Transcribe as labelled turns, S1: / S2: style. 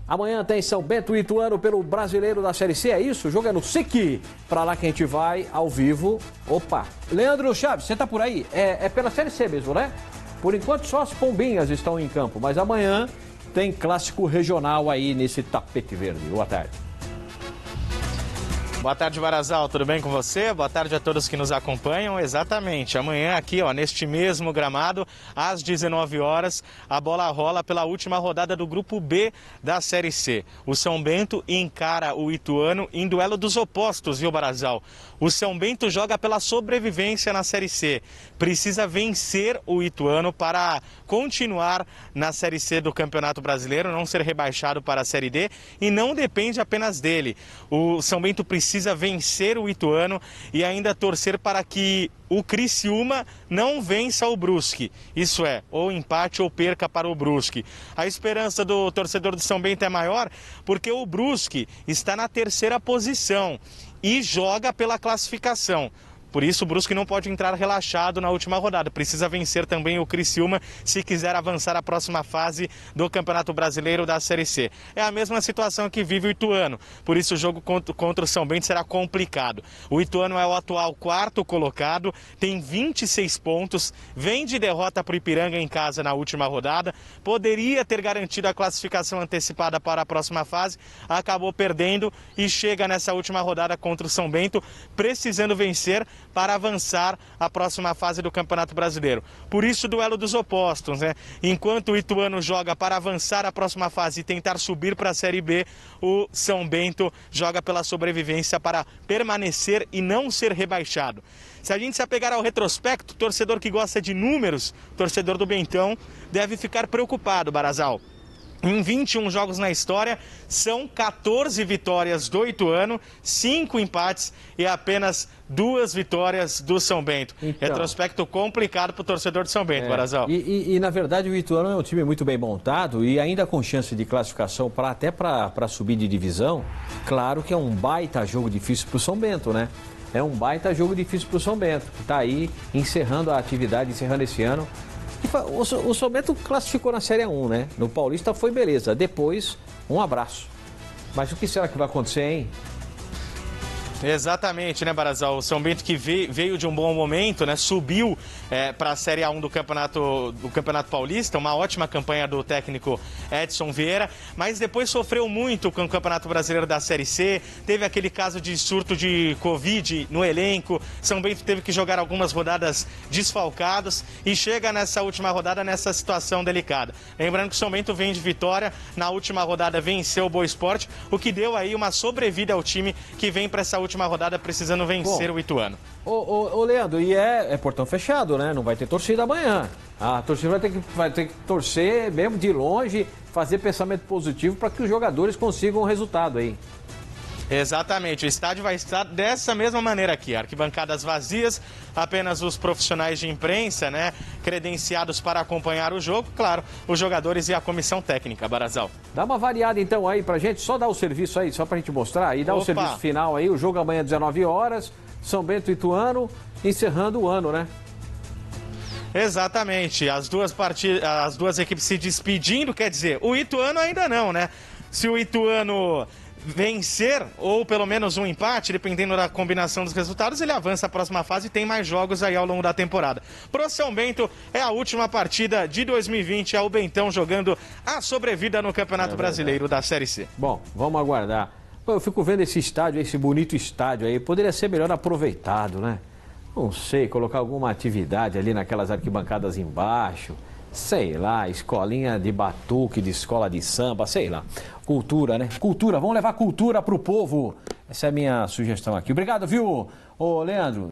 S1: Amanhã tem São Bento e Ituano pelo Brasileiro da Série C, é isso? O jogo é no SIC. Pra lá que a gente vai, ao vivo. Opa! Leandro Chaves, você tá por aí? É pela Série C mesmo, né? Por enquanto só as pombinhas estão em campo, mas amanhã tem clássico regional aí nesse tapete verde. Boa tarde.
S2: Boa tarde, Barazal, tudo bem com você? Boa tarde a todos que nos acompanham. Exatamente, amanhã aqui, neste mesmo gramado, às 19 horas, a bola rola pela última rodada do Grupo B da Série C. O São Bento encara o Ituano em duelo dos opostos, viu, Barazal? O São Bento joga pela sobrevivência na Série C. Precisa vencer o Ituano para continuar na Série C do Campeonato Brasileiro, não ser rebaixado para a Série D, e não depende apenas dele. O São Bento precisa vencer o Ituano e ainda torcer para que o Criciúma não vença o Brusque. Isso é, ou empate ou perca para o Brusque. A esperança do torcedor do São Bento é maior porque o Brusque está na terceira posição e joga pela classificação. Por isso, o Brusque não pode entrar relaxado na última rodada. Precisa vencer também o Criciúma se quiser avançar à próxima fase do Campeonato Brasileiro da Série C. É a mesma situação que vive o Ituano. Por isso, o jogo contra o São Bento será complicado. O Ituano é o atual quarto colocado, tem 26 pontos, vem de derrota para o Ipiranga em casa na última rodada. Poderia ter garantido a classificação antecipada para a próxima fase, acabou perdendo e chega nessa última rodada contra o São Bento, precisando vencer para avançar à próxima fase do Campeonato Brasileiro. Por isso, o duelo dos opostos, né? Enquanto o Ituano joga para avançar à próxima fase e tentar subir para a Série B, o São Bento joga pela sobrevivência para permanecer e não ser rebaixado. Se a gente se apegar ao retrospecto, torcedor que gosta de números, torcedor do Bentão, deve ficar preocupado, Barazal. Em 21 jogos na história, são 14 vitórias do Ituano, 5 empates e apenas 2 vitórias do São Bento. Então, retrospecto complicado para o torcedor de São Bento, Barazal.
S1: E, na verdade, o Ituano é um time muito bem montado e ainda com chance de classificação até para subir de divisão. Claro que é um baita jogo difícil para o São Bento, né? É um baita jogo difícil para o São Bento, que está aí encerrando a atividade, encerrando esse ano. O São Bento classificou na Série 1, né? No Paulista foi beleza. Depois, um abraço. Mas o que será que vai acontecer, hein?
S2: Exatamente, né, Barazal? O São Bento que veio de um bom momento, né? Subiu para a Série A1 do Campeonato Paulista, uma ótima campanha do técnico Edson Vieira, mas depois sofreu muito com o Campeonato Brasileiro da Série C, teve aquele caso de surto de Covid no elenco, São Bento teve que jogar algumas rodadas desfalcados e chega nessa última rodada nessa situação delicada. Lembrando que o São Bento vem de vitória, na última rodada venceu o Boa Esporte, o que deu aí uma sobrevida ao time que vem para essa última rodada precisando vencer o Ituano.
S1: Ô Leandro, e é portão fechado, né? Não vai ter torcida amanhã. A torcida vai ter que torcer mesmo de longe, fazer pensamento positivo para que os jogadores consigam o resultado aí.
S2: Exatamente, o estádio vai estar dessa mesma maneira aqui, arquibancadas vazias, apenas os profissionais de imprensa, né, credenciados para acompanhar o jogo, claro, os jogadores e a comissão técnica, Barazal.
S1: Dá uma variada então aí pra gente, só dá o serviço aí, só pra gente mostrar, e dá o serviço final aí, o jogo amanhã às 19 horas, São Bento e Ituano, encerrando o ano, né?
S2: Exatamente, as duas equipes se despedindo, quer dizer, o Ituano ainda não, né? Se o Ituano vencer, ou pelo menos um empate, dependendo da combinação dos resultados, ele avança a próxima fase e tem mais jogos aí ao longo da temporada. Pro São Bento, é a última partida de 2020, é o Bentão jogando a sobrevida no Campeonato Brasileiro da Série C.
S1: Bom, vamos aguardar. Pô, eu fico vendo esse estádio, esse bonito estádio aí, poderia ser melhor aproveitado, né? Não sei, colocar alguma atividade ali naquelas arquibancadas embaixo, sei lá, escolinha de batuque, de escola de samba, sei lá. Cultura, né? Cultura, vamos levar cultura pro povo. Essa é a minha sugestão aqui. Obrigado, viu, ô Leandro?